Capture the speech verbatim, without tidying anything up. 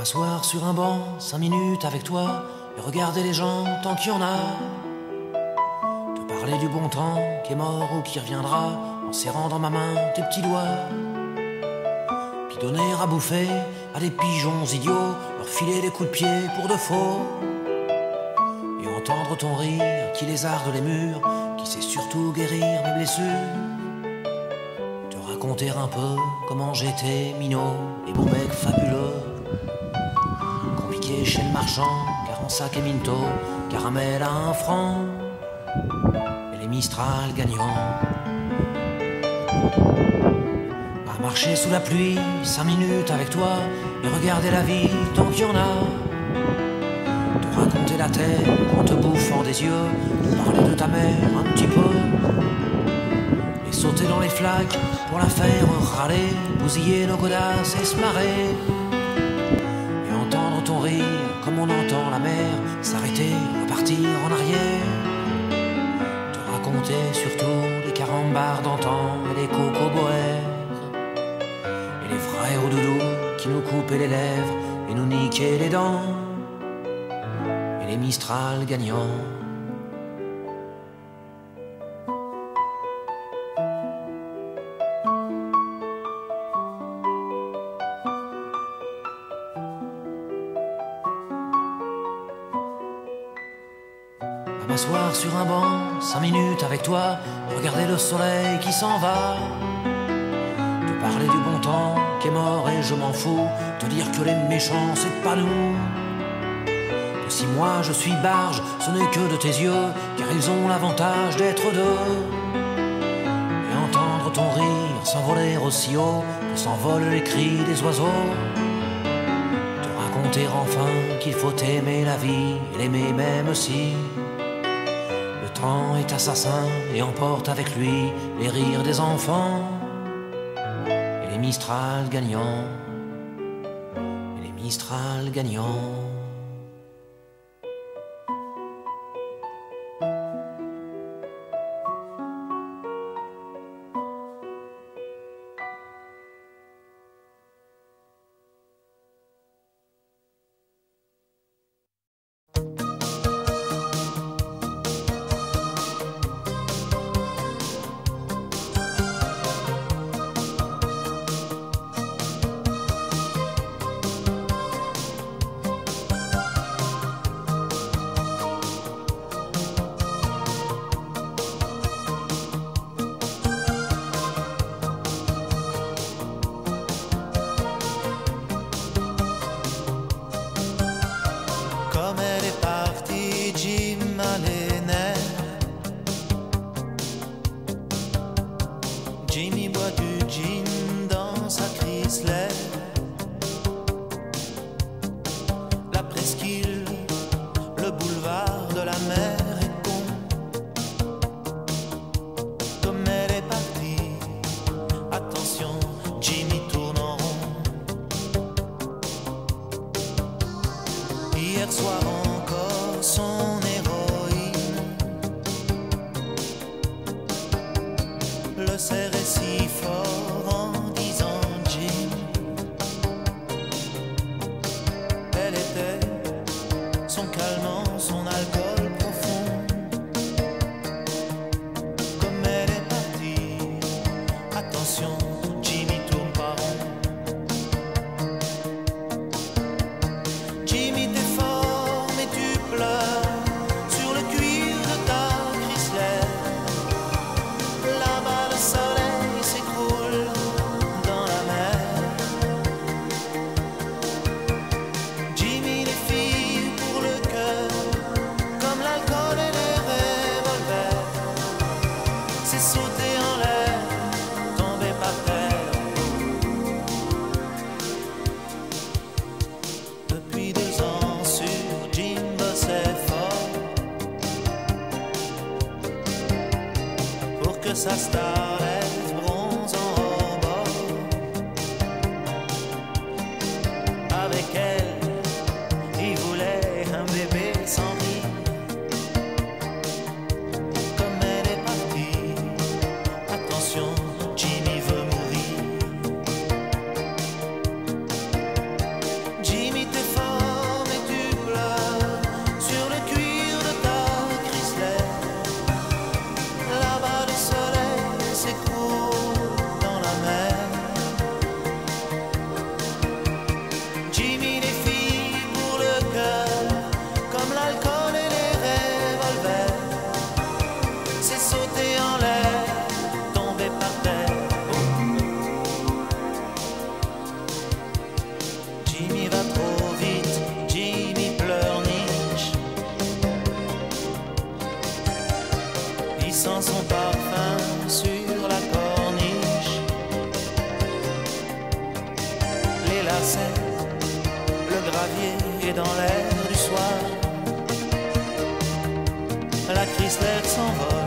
M'asseoir sur un banc, cinq minutes avec toi, et regarder les gens tant qu'il y en a. Te parler du bon temps qui est mort ou qui reviendra, en serrant dans ma main tes petits doigts. Puis donner à bouffer à des pigeons idiots, leur filer des coups de pied pour de faux. Et entendre ton rire qui lézarde les murs, qui sait surtout guérir mes blessures. Te raconter un peu comment j'étais minot et bon mec fabuleux. Chez le marchand, car en sac et minto, caramel à un franc, et les Mistral gagnants. À marcher sous la pluie, cinq minutes avec toi, et regarder la vie tant qu'il y en a. Te raconter la terre en te bouffant des yeux, te parler de ta mère un petit peu, et sauter dans les flaques pour la faire râler, bousiller nos godasses et se marrer. Ton rire, comme on entend la mer s'arrêter, repartir en arrière. Te raconter surtout les carambars d'antan et les cocoboères, et les frères au doudou qui nous coupaient les lèvres et nous niquaient les dents, et les Mistral gagnants. M'asseoir sur un banc, cinq minutes avec toi, regarder le soleil qui s'en va. Te parler du bon temps qui est mort et je m'en fous, te dire que les méchants c'est pas nous. Que si moi je suis barge, ce n'est que de tes yeux, car ils ont l'avantage d'être deux. Et entendre ton rire s'envoler aussi haut que s'envolent les cris des oiseaux. Te raconter enfin qu'il faut aimer la vie et l'aimer même si le temps est assassin et emporte avec lui les rires des enfants, et les Mistral gagnants, et les Mistral gagnants. Jimmy boit du gin dans sa Chrysler. La presqu'île, le boulevard de la mer est con. Comme elle est partie, attention, Jimmy tourne en rond. Hier soir encore, son héroïne le serrait si fort en disant Jim. Elle était son calmant, son alcool profond. Comme elle est partie, attention, Jimmy tourne pas rond. Jimmy t'es fort mais tu pleures sur le cuir de ta Chrysler. Là-bas le soleil s'écroule dans la mer. Jimmy les filles pour le cœur, comme l'alcool et les revolvers. C'est sauter en l'air, tomber par terre. Depuis deux ans sur Jim bossait fort pour que sa starlette bronze en rebord. Avec elle, il voulait un bébé sans rire. Comme elle est partie, attention, Jimmy veut mourir. Jimmy t'es dans l'air du soir. La Chrysler s'envole.